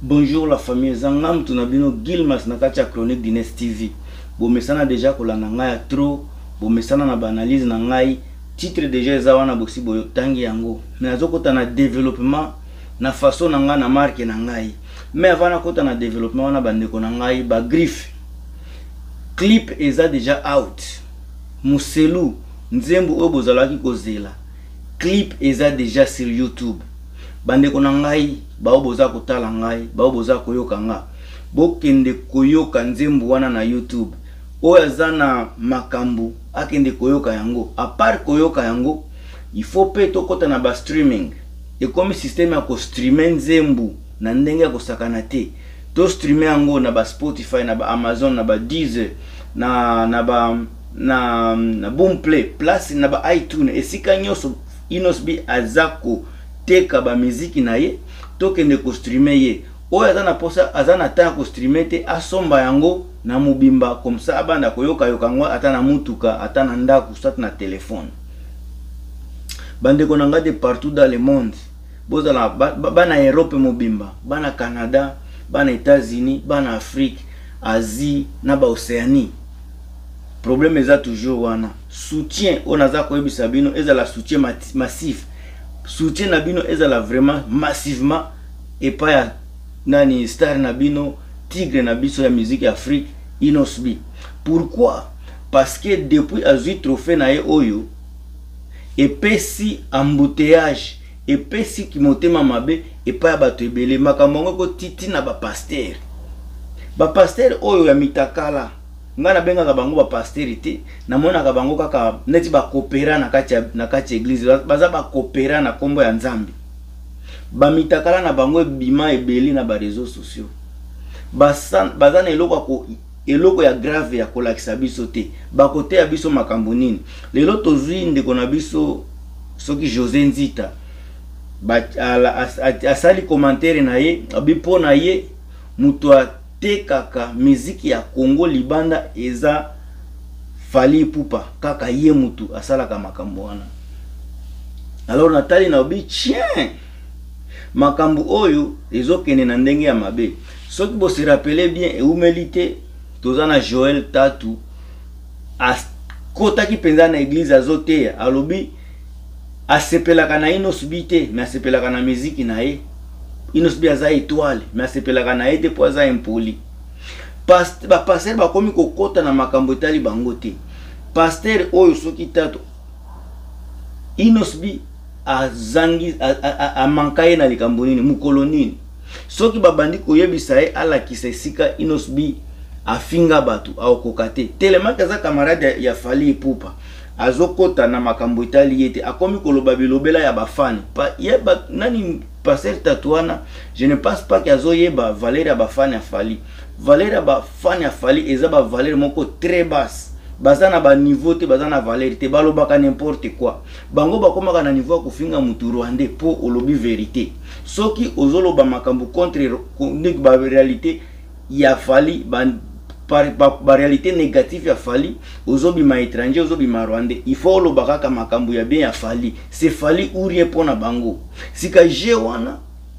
Bonjour la famille, Zangam Tunabino Gilmas Nakacha Chronique d'Ines TV. Bomesana déjà kolanda ngai trop, bomesana na banalise na ngai, titre déjà ezawana bosi boyo tangi yango. Mais azokota na développement na façon na nga na marque na ngai. Mais avant na kota na développement wana bandeko na ngai ba griffe. Clip eza déjà out. Muselu nzembo oyo bozalaki kozela. Clip eza déjà sur YouTube. Bandeko na ngai bao boza kotala ngai bao boza koyoka nga bokende koyoka nzembo wana na YouTube oyo aza na makambu akende koyoka yango. A part koyoka yango, il faut pe tokota na ba streaming e comme système ya ko streamer nzembo na ndenge ya kosakana te. To streamer yango na ba Spotify, na ba Amazon, na ba Deezer, na Boomplay plus na ba iTunes esika nyoso Inosbi azako teka ba muziki na ye tokende ko streamer ye. Oyo azana posa azana ta ko streamer te asomba yango na mubimba comme ça abanda koyoka yokango ata na mutuka ata na ndako sat na téléphone. Bande konanga de partout dans le monde. Bozala bana Europe mubimba, bana Canada, bana États-Unis, bana Afrique, Asie na ba Océanie. Problème eza toujours wana. Soutien onaza ko yebisa bino ezala soutien massif. Soutien na bino ezala vraiment massivement et pas ya nani star na bino tigre na biso ya musique Afrique Inosbi. Pourquoi? Parce que depuis azui trophée na ye oyo et pesi embouteillage et pesi ki motema mabe et pas ya bato ebele makambo ko titi na ba pasteur. Ba pasteur oyo ya mitakala ngana benga ka bango ba pastorité na mona ka bango kaka neti ba coopéra na kati église baza ba coopéra na kombo ya Nzambi. Ba mitakala na bango bima ebeli na ba réseaux sociaux. Baza na eloko ya grave ya kolakisa biso te. Ba kote ya biso makambo nini. Lelo tozwi ndeko na biso soki José Nzita. Asali commentaire na ye, abipo na ye mutu te kaka muziki ya Congo libanda eza Fally Ipupa kaka ye mutu asalaka makambo wana. Alors Nathalie na obi chien makambo oyo ezokene na ndenge ya mabe. Soki bo se rappeler bien e humilité tozana Joël Tatu kota ki penza na église azote alobi asepelaka na Inosbi te mais asepelaka na muziki na ye. Inosbi aza étoile mais asepelaka na ye te po aza impoli. Pasteur bakomi kokota na makambo etali bango te. Pasteur oyo soki Tatu Inosbi azangi amankaye na likambo nini mukolo nini. Soki babandi koyebisa ye alakisa esika Inosbi afinga batu aokoka te. Tellement kaza camarade ya Fally Ipupa azokota na makambo etali yete akomi koloba bilobela ya bafani pa yeba nani Pasteur Tatuana. Je ne pense pas qu'il azoyeba valeur ya bafani ya Fally. Valeur ya bafani ya Fally eza ba valeur moko très basse. Bazana ba niveau te bazana valeur te balobaka n'importe quoi. Bango bakomaka na niveau kufinga mutu Rwandais po olobi vérité. Soki ozoloba makambo contre ba réalité ya Fally ba réalité négative ya Fally ozobima étranger ozobima Rwandais. Il faut olobaka ka makambo ya bien ya Fally. C'est Fally ou rien pona bango. Sika jewana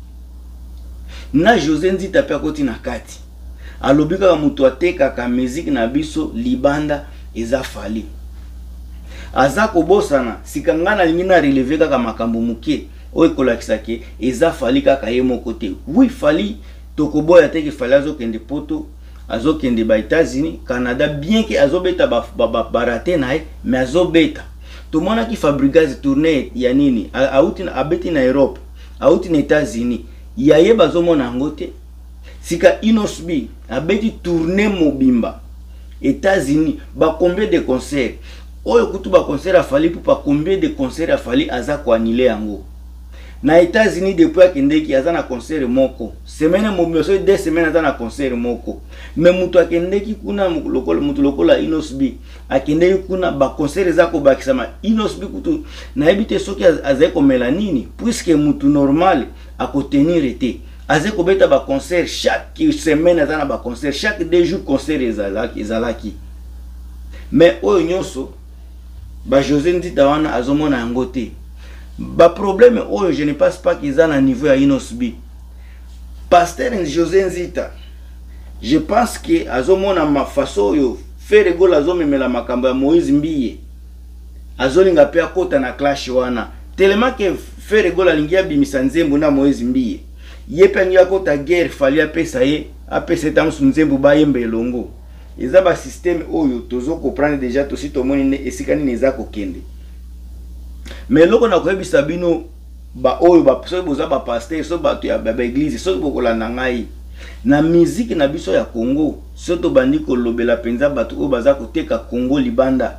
na José Nzita pe akoti na kati. Alobika ka mutu ateka ka musique na biso libanda eza Fally. Aza kobosana sika ngana lingina relever kaka makambo muke oyo kolakisa ke eza Fally kaka ye moko te. Oui Fally tokoboya te ke Fally azokende poto azokende ba États-Unis, Canada, bien que azobeta barate na ye mais azobeta. Tomona ki Fabricaz tournée ya nini auti na abeti na Europe, auti na États-Unis. Ya ye bazomona ngote. Sika Inosbi abeti tournée mobimba États-Unis, ba combien de concerts. Oyo kutu ba concert a Fally pour pas combien de concerts a Fally aza ko annuler yango. Na États-Unis depuis akendeki aza na concert moko. Semaine mobimba so 2 semaines aza na concert moko. Mais mutu akendeki kuna mutu lokola Inosbi akendeki kuna ba concert eza ko bakisama Inosbi kutu na ebite soki azeko melanini puisque mutu normal akotenir été azeko beta ba concert chaque semaine aza na ba concert chaque 2 jours concert ezalaki. Mais oyo nyonso ba José Nzita wana azomona yango te. Ba problème oyo je ne pense pas qu'ils ont un niveau à Inosbi. Pasteur José Nzita, je pense que azomona ma façon yo faire gola azomemela makambo ya Moïse Mbiye azolinga pe akota na clash wana tellement que faire gola lingia bimisa nzembo na Moïse Mbiye ye pe ngia kota guerre fali apesa ye apesa tamsu nzembo ba yembe elongo eza ba système oyo tozo comprendre déjà to si to moni ne esikani neza ko kende mais loko na koyebisa bino ba oyo ba so boza ba pasteur so ba to ya ba église so bokola na ngai na musique na biso ya Congo soto bandi ko lobela penza batu o baza koteka Congo libanda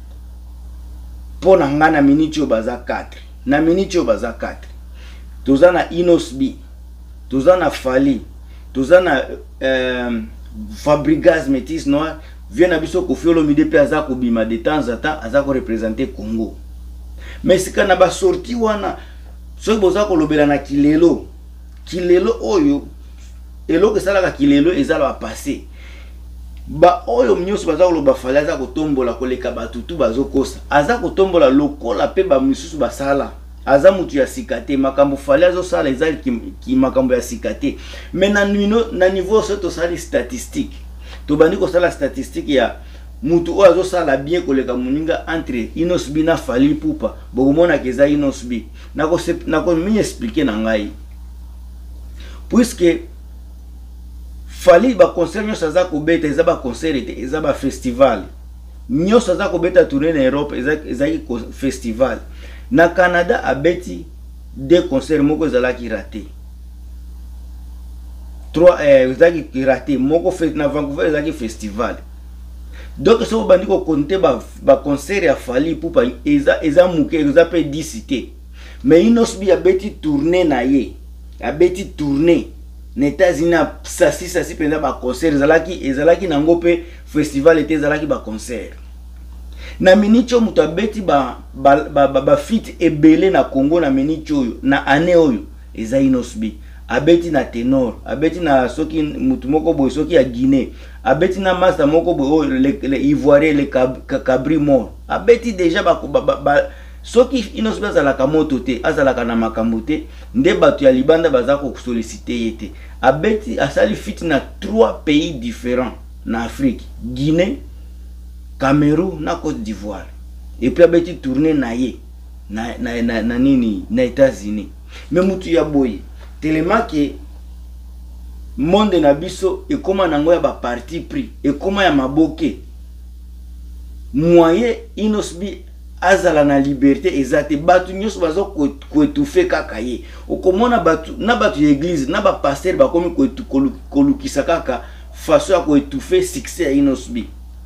pona ngana miniti o baza 4 na miniti o baza 4 toza na Inosbi toza na Fali toza na Fabregas Métis Noir vient na biso ko fiolo mide pe aza ko bima de temps en temps aza ko représenter Congo mais sika na ba sorti wana so boza ko lobela na kilelo oyo eloko salaka kilelo ezala ba passé ba oyo mnyoso baza ko loba fala aza ko tombola koleka batutu bazokosa aza ko tombola lokola pe ba misusu basala aza mutu ya sikate makambo fala azo sala ezali ki makambo ya sikate mais na niveau soto sali statistique to bandi ko sala statistique ya mutu o azo sala bien koleka muninga entre Inosbi na Fali Ipupa bokomona keza Inosbi nako mi expliquer na ngai puisque Fali ba concert nyosa za ko beta eza ba concert eza ba festival nyosa za ko beta tourner na Europe eza festival na Canada abeti deux concerts moko ezalaki raté 3 ezalaki raté moko fait na Vancouver ezalaki festival donc so bandi ko compter ba concert ya Fali Ipupa eza muke eza pe 10 cité mais Inosbi abeti tourner na ye abeti tourner na États-Unis sasi penza ba concert ezalaki nango pe festival était ezalaki ba concert na minicho mutu abeti ba fit ebele na Congo na minicho oyo na année oyo eza Inosbi abeti na ténor abeti na soki mutu moko boy soki ya Guinée abeti na master moko boy le Ivoirien le Cabri mort abeti déjà soki Inosbi azalaka moto te azalaka na makambo te nde batu ya libanda baza ko solliciter yete abeti asali fit na 3 pays différents na Afrique Guinée Cameroun na Côte d'Ivoire et puis abeti tourner na ye na nini na États-Unis mais mutu ya boye tellement que monde na biso e koma nango ya ba parti pris e koma ya maboke moyen Inosbi azala na liberté ezate batu nyoso bazo ko étouffer kaka ye okomona batu na batu ya église na ba pasteur ba komi ko kolukisa kaka façon ya ko étouffer succès ya Inosbi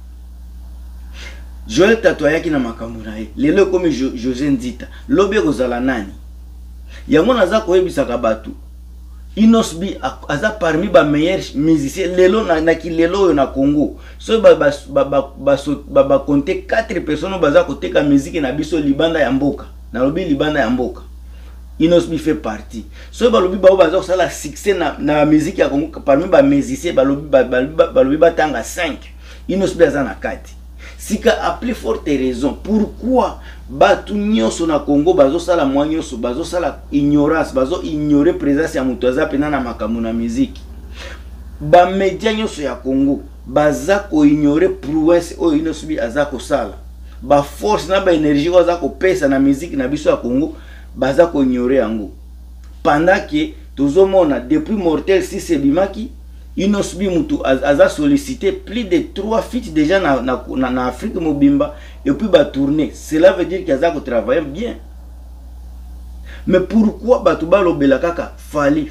Joel tatoyaki na makambo na ye lelo komi José Nzita lobe kozala nani yango naza koyebisaka batu Inosbi aza parmi ba meilleurs musiciens lelo na kilelo oyo na Congo so ba compter 4 personnes baza koteka musique na biso libanda ya mboka na lobi libanda ya mboka Inosbi fait partie so ba lobi ba baza kosala succès na musique ya Congo parmi ba musiciens ba lobi batanga 5 Inosbi aza na kati sika a plus forte raison pourquoi batu nyonso na Congo bazo sala mwa nyonso bazo sala ignorance bazo ignorer présence ya mutu aza pena na makambo na musique ba media nyonso ya Congo baza ko ignorer prouesse oyo Inosbi aza ko sala ba force na ba énergie aza ko pesa na musique na biso ya Congo baza ko ignorer yango pendant que tozomona depuis mortel si sebimaki Inosbi mutu aza sollicité plus de 3 feats déjà na Afrique mobimba et puis ba tourner cela veut dire qu'il a travaillé bien mais pourquoi batu ba lobela kaka Fali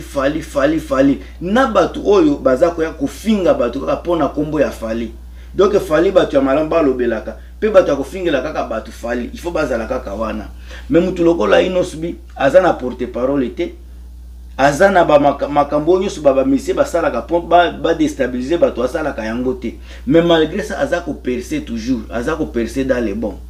na batu oyo baza ko ya kofinga batu kaka pona kombo ya Fali donc Fali batu ya malamba lobela kaka pe batu ya kofingela kaka batu Fali il faut bazala kaka wana mais mutu lokola Inosbi aza na porte-parole te azana ba makambo nyusu ba misie basalaka pont ba déstabiliser bato asalaka yango te mais malgré ça azako percer toujours azako percer dans les bons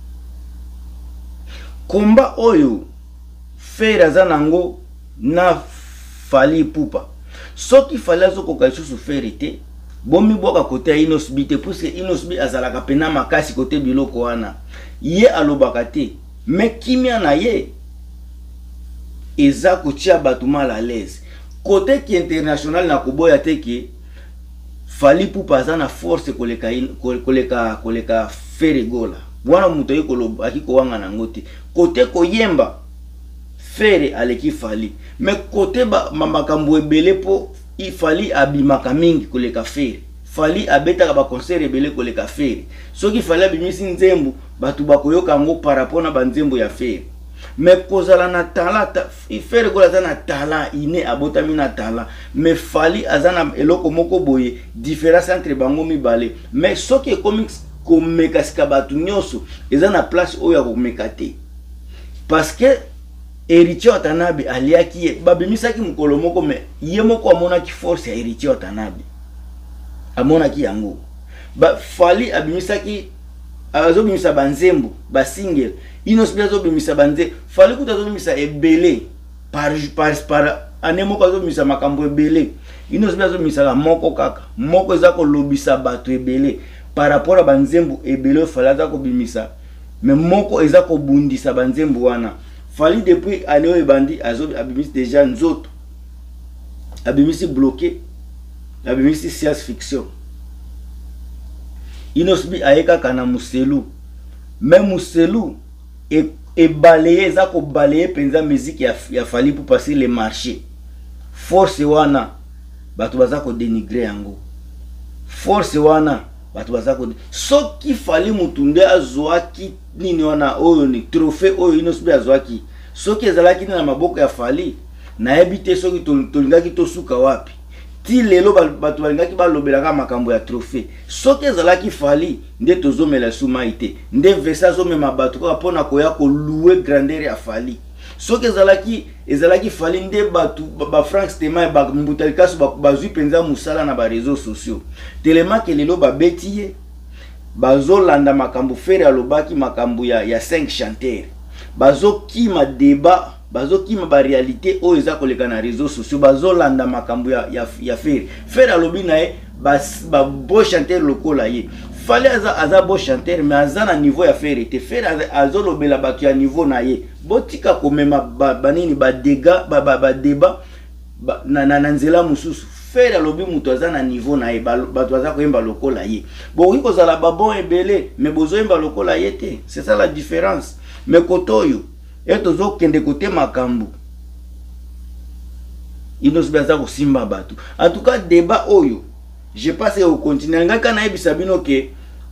combat oyo faire azanango na Fali Ipupa soki Fali azoko kaisusu faire te bomi boka côté Inosbi te parce que Inosbi azalaka pena makasi côté biloko wana ye alobaka te mais kimia na ye eza kotia batu mal à l'aise côté qui international na koboya teke Fally Ipupa za na force koleka Feregola wana muto yekolo akiko wanga na ngote côté koyemba Fere aleki Fally mais côté makambo ebele po Fally abimaka mingi koleka Fere Fally abetaka ba concert ebele koleka Fere soki Fally abimisi nzembo batu bakoyoka ngo par rapport na banzembo ya Fere mais kozala na talent Feregola za na talent ine abotami na talent mais Fally azana eloko moko boye différence entre bango mibale mais soki comics komeka sika batu nyonso eza na place oyo ya komeka te parce que Héritier Watanabe aliaki ye babimisaki mukolo moko mais ye moko amonaki force ya Héritier Watanabe amonaki yango Fally abimisaki azobimisa banzembo ba single inosbia azobimisa banze Fally kuta azobimisa ebele par ane moko azobimisa makambo ebele inosbia azobimisa moko kaka moko eza kolobisa bato ebele par rapport à banzembo ebele Fally azako bimisa mais moko eza kobundisa banzembo wana Fally depuis année ebandi abimisi déjà nzoto abimisi bloqué abimisi science fiction inosbi ayeka kana muselu même muselu et balayer za ko balayer penza musique ya Fally Ipupa passer les marchés force wana batu baza ko dénigrer yango force wana batu baza ko soki Fally mutunde azwaki nini wana oyo ni trophée oyo inosbi azwaki soki ezalaki na maboko ya Fally na ebite soki tolingaki tosuka wapi ti lelo batu balingaki balobelaka makambo ya trophée soki ezalaki Fally nde tozomela sumaite nde vesa zomema batu kwa pona koya ko louer grandeur ya Fally soki ezalaki Fally nde batu ba Frank Stema ba Mbutalikasu bazui penza musala na ba réseaux sociaux telema ke lelo babeti ye bazolanda makambo Fere alobaki makambo ya 5 chanteurs bazokima débat bazokima ba réalité o eza koleka na réseaux sociaux bazolanda makambo ya Fere alobi na ye ba beau chanteur lokola ye Fally aza beau chanteur mais aza na niveau ya Fere te Fere azolobela bato ya niveau na ye botika komema banini ba dégâts ba débat na nzela mususu Fere alobi muto aza na niveau na ye bato aza koyemba lokola ye boki kozala babon ebele mais bozoyemba lokola ye te c'est ça la différence mais kotoyo etozo kende kote makambo inosbi aza kosimba bato en tout cas débat oyo je passe au continent ngaka na yebisa bino ke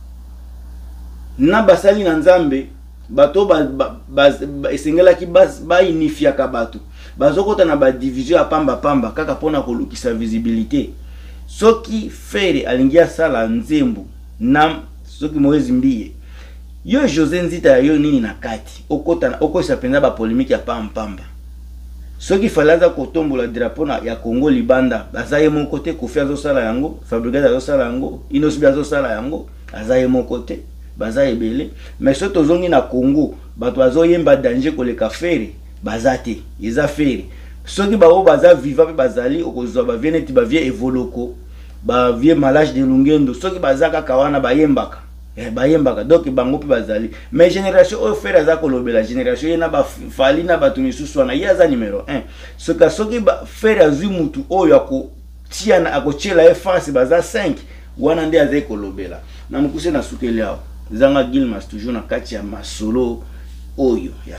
na basali na nzambe bato esengelaki unifiaka bato bazokota na ba division ya pamba kaka pona kolukisa visibilité soki Fere alingia sala nzembo na soki Moïse Mbiye yo José Nzita yo nini na kati okosa penza ba polémique ya pamba soki Fally aza kotombola drapeau ya Congo libanda azaye mon côté Kofi azosala yango Fabrice azosala yango Inosbi azosala yango azaye mon côté baza ebele mais soki tozongi na Congo bato azoyemba danger koleka Fere bazate eza Fere soki bao baza viva pe bazali okozwa ba vie neti ba vie evoloko ba vie malage de Lungendo soki bazaka kawana bayembaka bayembaka donc bango pe bazali mais génération oyo Fere aza kolobela génération yena ba Fally na batu misusu wana ye aza numéro 1 soki Fere azwi mutu oyo ako tiana akochela e face baza 5 wana nde aza kolobela na mukuse na sukeli awo zanga Gilmas toujours na kati ya masolo oyo ya